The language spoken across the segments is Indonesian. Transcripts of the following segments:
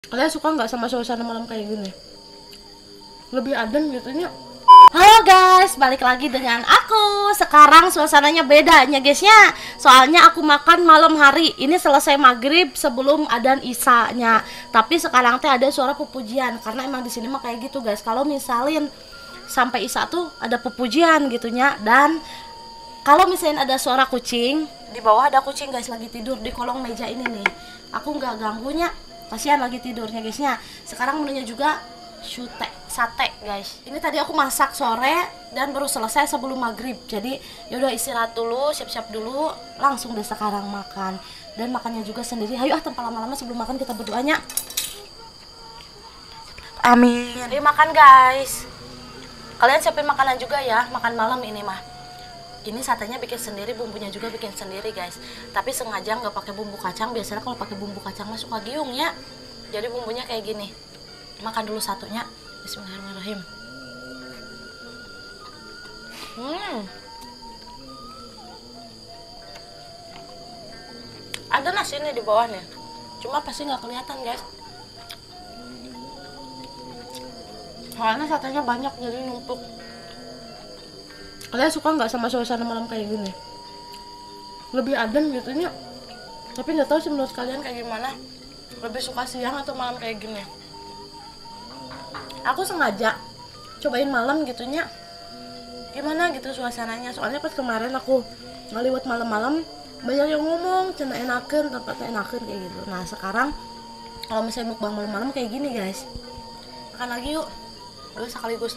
Kalian suka nggak sama suasana malam kayak gini? Lebih adem gitu nya. Halo guys, balik lagi dengan aku. Sekarang suasananya bedanya guysnya. Soalnya aku makan malam hari. Ini selesai maghrib sebelum adzan isanya. Tapi sekarang teh ada suara pupujian. Karena emang di sini mah kayak gitu guys. Kalau misalin sampai isya tuh ada pupujian gitunya. Dan kalau misalnya ada suara kucing, di bawah ada kucing guys lagi tidur di kolong meja ini nih. Aku nggak ganggunya, kasihan lagi tidurnya guysnya. Sekarang menunya juga sate guys. Ini tadi aku masak sore dan baru selesai sebelum maghrib. Jadi yaudah istirahat dulu, siap-siap dulu, langsung deh sekarang makan. Dan makannya juga sendiri. Ayo tanpa lama-lama sebelum makan kita berdoanya. Amin. Jadi makan guys. Kalian siapin makanan juga ya, makan malam ini mah. Ini satenya bikin sendiri, bumbunya juga bikin sendiri guys. Tapi sengaja nggak pakai bumbu kacang. Biasanya kalau pakai bumbu kacang mah suka giung ya. Jadi bumbunya kayak gini. Makan dulu satunya. Bismillahirrahmanirrahim. Ada nasi nih di bawahnya. Cuma pasti nggak kelihatan guys. Soalnya satenya banyak jadi numpuk. Kalian suka nggak sama suasana malam kayak gini? Lebih adem gitu nya. Tapi nggak tahu sih menurut kalian kayak gimana. Lebih suka siang atau malam kayak gini? Aku sengaja cobain malam gitunya. Gimana gitu suasananya. Soalnya pas kemarin aku ngeliwat malam-malam banyak yang ngomong cina enakeun, tempatnya enakeun kayak gitu. Nah sekarang kalau misalnya mukbang malam-malam kayak gini guys. Makan lagi yuk. Dua sekaligus.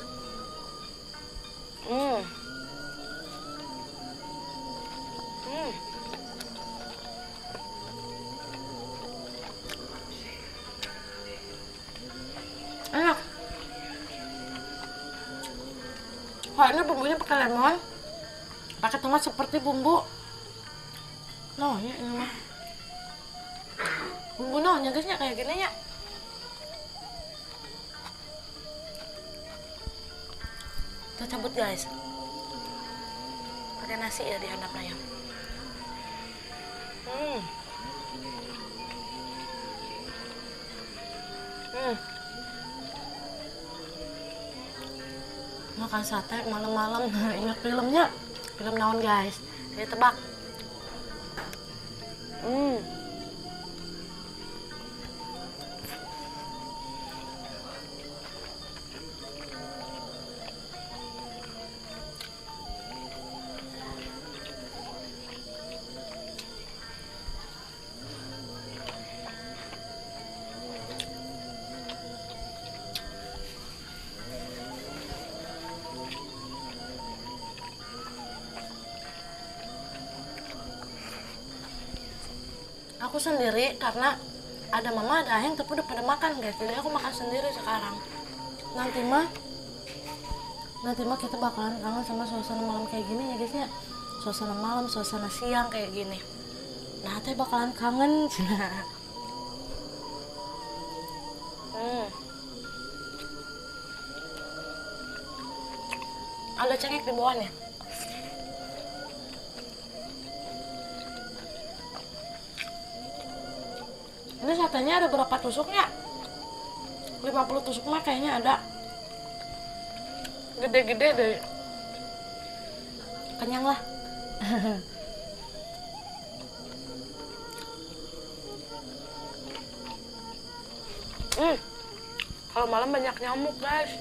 Enak. Kayaknya bumbunya pakai lemon, pakai tomat seperti bumbu. Nah, ini mah bumbu guysnya kayak gini ya. Kita cabut guys. Pakai nasi ya dihandapnya ya. Makan sate malam-malam. Ingat filmnya, film naon guys. Jadi tebak. Aku sendiri karena ada mama ada ayang tapi udah pada makan guys. Jadi aku makan sendiri sekarang. Nanti mah kita bakalan kangen sama suasana malam kayak gini ya guys ya. Suasana malam, suasana siang kayak gini. Nah teh bakalan kangen. Ada cengek di bawahnya. Ini satenya ada berapa tusuknya? 50 tusuk mah kayaknya ada. Gede-gede deh. Kenyang lah. Kalau malam banyak nyamuk guys.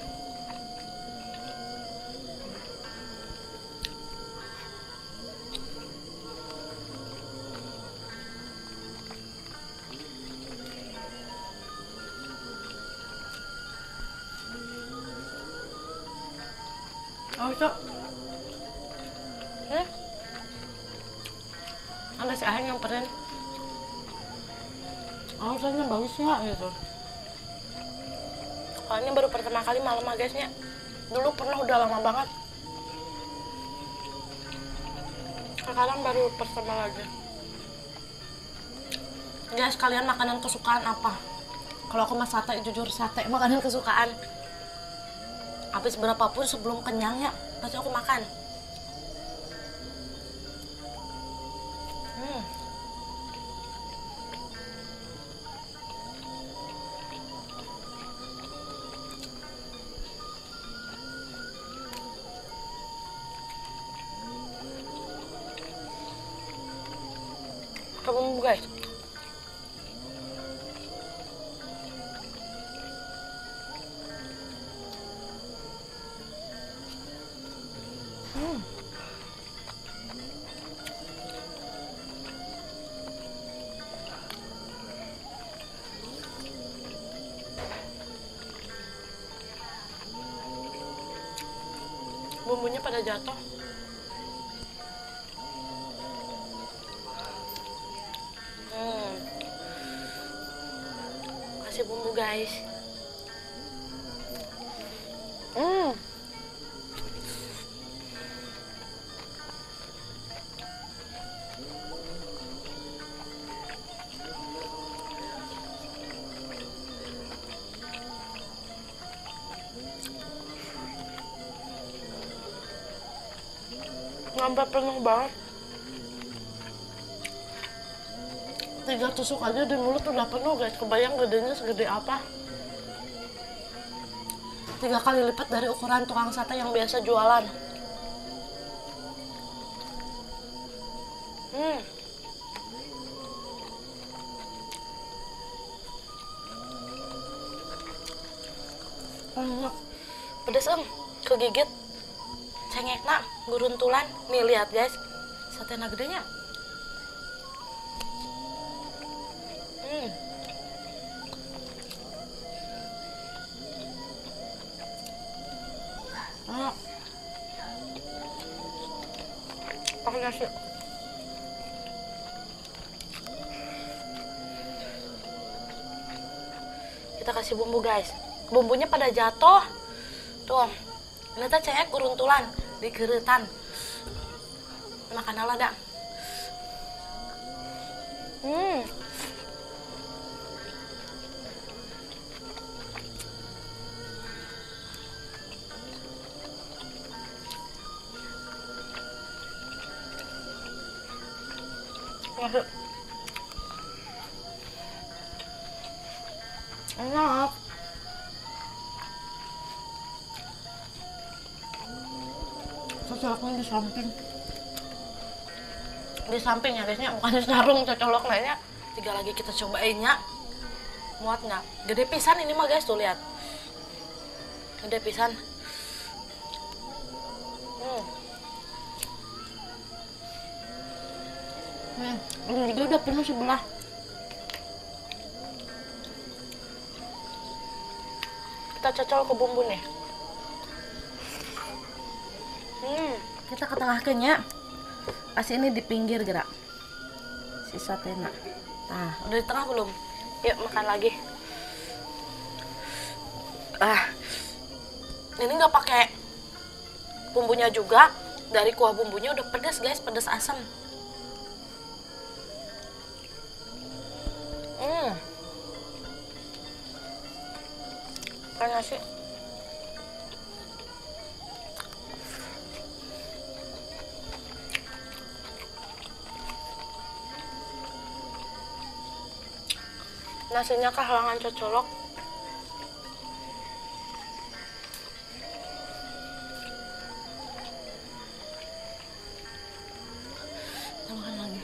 Oh itu ada si Aheng yang peren. Oh rasanya bagus ya gitu. Oh ini baru pertama kali malam guysnya. Dulu pernah udah lama banget. Sekarang baru pertama lagi. Guys kalian makanan kesukaan apa? Kalau aku mah sate, jujur sate makanan kesukaan. Habis berapapun sebelum kenyangnya pasti aku makan. bumbu guys. Bumbunya pada jatuh. Kasih bumbu guys. Sampai penuh banget. 3 tusuk aja di mulut udah penuh guys. Kebayang gedenya segede apa? 3 kali lipat dari ukuran tukang sate yang biasa jualan. Pedes kegigit. Cengekna guruntulan. Nih lihat guys, satena gedenya. Pakai nasi. Kita kasih bumbu guys. Bumbunya pada jatuh. Tuh, ini teh cengek guruntulan di keretan. Makan ala dah. Masuk. Enak. Cocoloknya di samping ya guysnya, bukan di sarung cocolok lainnya. 3 lagi kita cobainnya. Muat nggak? Gede pisan ini mah guys, tuh lihat. Gede pisan. Ini juga udah penuh sebelah. Kita cocol ke bumbu nih. Kita ke tengah kenya. Kasih ini di pinggir gerak. Si satena. Nah, udah di tengah belum? Yuk makan lagi. Ini nggak pakai bumbunya juga. Dari kuah bumbunya udah pedas guys, pedas asam. Kayak nasi. Nasinya kehalangan cocolok. Kita makan lagi.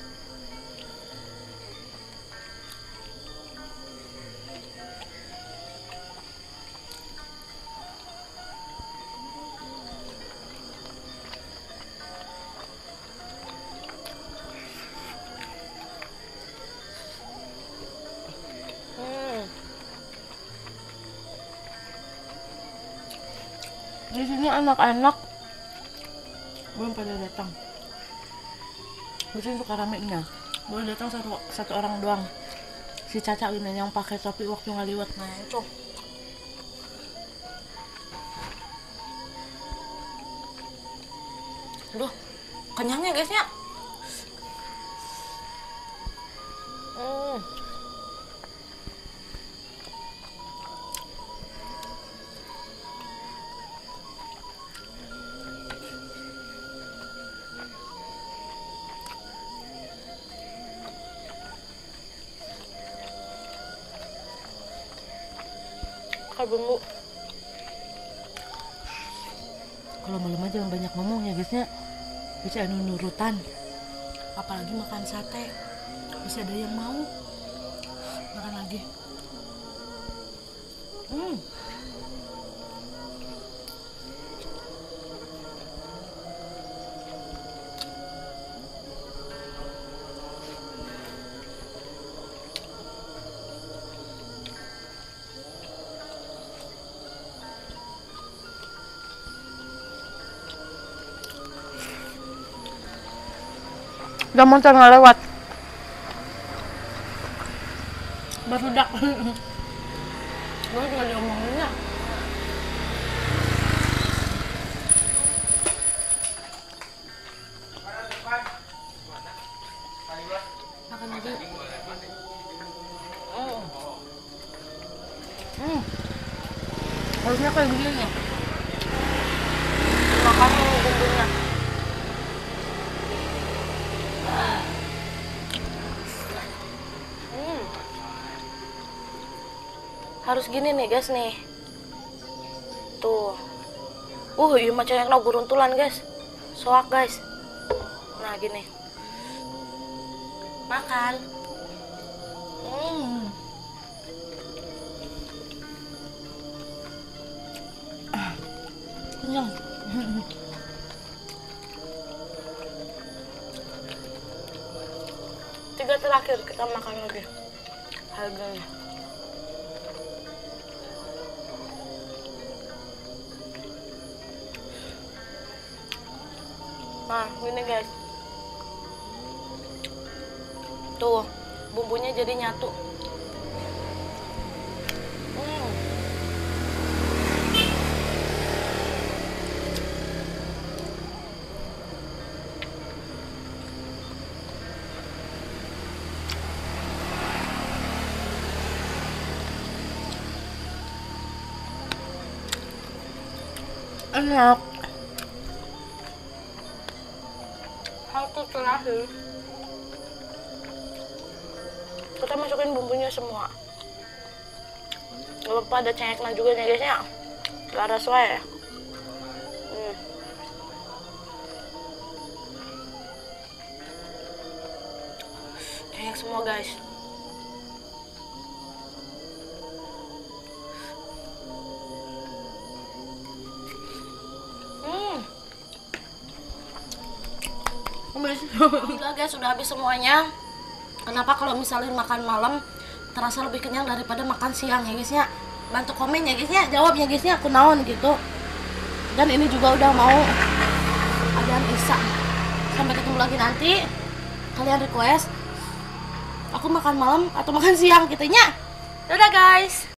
Di sini anak-anak belum pada datang. Di sini suka ramenya. Baru datang satu orang doang. Si Caca ini yang pakai topi waktu ngaliwat. Nah itu. Aduh, kenyang ya guys ya. Bumbu. Kalau malam aja banyak ngomong ya guysnya, bisa nurutan. Apalagi makan sate. Masih ada yang mau makan lagi. Udah motor nggak lewat. Baru dak. Gue nggak diomonginnya. Makan lagi. Harusnya kayak gini nih. Makan bumbunya. Harus gini nih guys nih. Tuh. Iya macam yang guruntulan guys. Soak guys. Nah gini. Makan. Kenyang. Tiga terakhir kita makan lagi. Harganya. Nah, gini guys. Tuh, bumbunya jadi nyatu. Enak. Satu terakhir kita masukin bumbunya semua. Gak lupa ada cengeknya juga nih guys ya. Laras wae. Cengek semua guys. Alhamdulillah guys, sudah habis semuanya. Kenapa kalau misalnya makan malam terasa lebih kenyang daripada makan siang ya guys ya? Bantu komen ya guys ya, jawab ya guys ya, aku naon gitu. Dan ini juga udah mau adzan isya. Sampai ketemu lagi nanti. Kalian request aku makan malam atau makan siang gitunya. Dadah guys.